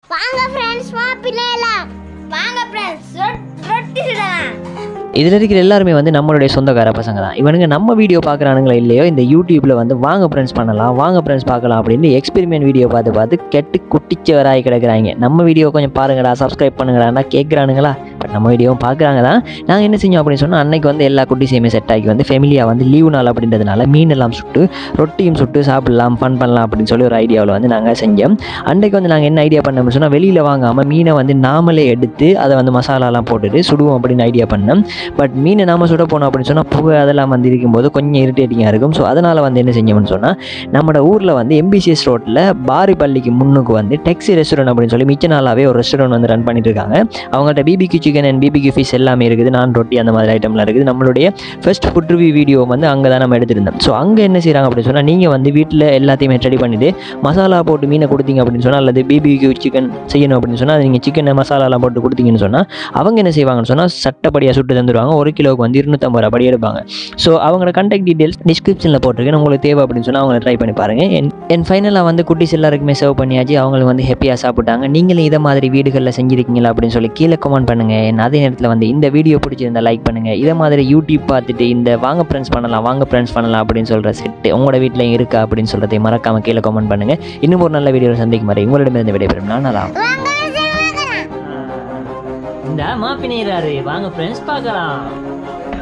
வாங்க ஃப்ரெண்ட்ஸ் மாப்பிள்ளைலாம் வாங்க ஃப்ரெண்ட்ஸ் ரொட்டி சுடலாம். இதில் இருக்கிற எல்லாருமே வந்து நம்மளுடைய சொந்தக்கார பசங்க தான். இவனுங்க நம்ம வீடியோ பார்க்குறானுங்களோ இல்லையோ இந்த யூடியூப்பில் வந்து வாங்க ஃப்ரெண்ட்ஸ் பண்ணலாம், வாங்க ஃப்ரெண்ட்ஸ் பார்க்கலாம் அப்படின்னு எக்ஸ்பெரிமெண்ட் வீடியோ பார்த்து கெட்டு குட்டிச்சவராகி கிடக்குறாங்க. நம்ம வீடியோ கொஞ்சம் பாருங்கடா, சப்ஸ்கிரைப் பண்ணுங்கடான்னா கேட்குறானுங்களா? பட் நம்ம வீடியோவும் பார்க்குறாங்க தான். நாங்கள் என்ன செஞ்சோம் அப்படின்னு சொன்னால், அன்னைக்கு வந்து எல்லா குட்டிஸையுமே செட் ஆகி வந்து ஃபெமிலியாக வந்து லீவு நாள் அப்படின்றதுனால மீன் எல்லாம் சுட்டு ரொட்டியும் சுட்டு சாப்பிடலாம், ஃபன் பண்ணலாம் அப்படின்னு சொல்லி ஒரு ஐடியாவில் வந்து நாங்கள் செஞ்சோம். அன்றைக்கு வந்து நாங்கள் என்ன ஐடியா பண்ணோம்னு சொன்னால், வெளியில் வாங்காமல் மீனை வந்து நாமளே எடுத்து அதை வந்து மசாலாலாம் போட்டுட்டு சுடுவோம் அப்படின்னு ஐடியா பண்ணோம். பட் மீனை நாம சுட போனோம் அப்படின்னு சொன்னால் புகை அதெல்லாம் வந்து இருக்கும்போது கொஞ்சம் இரிட்டேட்டிங்காக இருக்கும். ஸோ அதனால் வந்து என்ன செஞ்சோம்னு சொன்னால், நம்மளோட ஊரில் வந்து MBCS ரோட்டில் பாரி பள்ளிக்கு முன்னுக்கு வந்து டெக்ஸி ரெஸ்டாரண்ட் அப்படின்னு சொல்லி மிச்ச நாளாகவே ஒரு ரெஸ்டாரண்ட் வந்து ரன் பண்ணிட்டு இருக்காங்க. அவங்கள்ட்ட BBQ chicken and BBQ fish எல்லாமே இருக்குது, நான் ரொட்டி அந்த மாதிரி ஐட்டம்லாம் இருக்குது. நம்மளுடைய ஃபர்ஸ்ட் ஃபுட் ரிவ்யூ வீடியோ வந்து அங்கே தான் நம்ம எடுத்திருந்தோம். ஸோ அங்கே என்ன செய்கிறாங்க அப்படின்னு சொன்னால், நீங்கள் வந்து வீட்டில் எல்லாத்தையுமே ரெடி பண்ணிவிட்டு மசாலா போட்டு மீனை கொடுத்தீங்க அப்படின்னு சொன்னால், அல்லது BBQ சிக்கன் செய்யணும் அப்படின்னு சொன்னால், அது நீங்கள் சிக்கனை மசாலாலாம் போட்டு கொடுத்தீங்கன்னு சொன்னால் அவங்க என்ன செய்வாங்கன்னு சொன்னால் சட்டப்படியாக சுட்டு தந்துடுவாங்க. 1 கிலோவுக்கு வந்து 250 ரூபாய் எடுப்பாங்க. ஸோ அவங்களோட கான்டாக்ட் டீட்டெயில்ஸ் டிஸ்கிரிப்ஷனில் போட்டிருக்கேன். உங்களுக்கு தேவை அப்படின்னு சொன்னால் அவங்களை ட்ரை பண்ணி பாருங்கள். என் ஃபைனலாக வந்து குட்டிஸ் எல்லாருக்குமே சர்வ் பண்ணியாச்சு. அவங்களுக்கு வந்து ஹாப்பியாக சாப்பிட்டாங்க. நீங்களும் இதை மாதிரி வீடுகளில் செஞ்சுருக்கீங்களா அப்படின்னு சொல்லி கீழே கமெண்ட் பண்ணுங்கள். அதே நேரத்தில் வந்து இந்த வீடியோ பிடிச்சிருந்தா லைக் பண்ணுங்கள். இதை மாதிரி யூடியூப் பார்த்துட்டு இந்த வாங்க ஃப்ரெண்ட்ஸ் பண்ணலாம், வாங்க ஃப்ரெண்ட்ஸ் பண்ணலாம் அப்படின்னு சொல்கிற செட்டு உங்களோட வீட்டிலையும் இருக்கா அப்படின்னு சொல்கிறதை மறக்காமல் கீழே கமெண்ட் பண்ணுங்கள். இன்னும் ஒரு நல்ல வீடியோவில் சந்திக்கும் வரை உங்களிடமிருந்து விடைபெறும் நான் நல்லா. இந்த மாப்பினைறாரு வாங்க ஃப்ரெண்ட்ஸ் பார்க்கலாம்.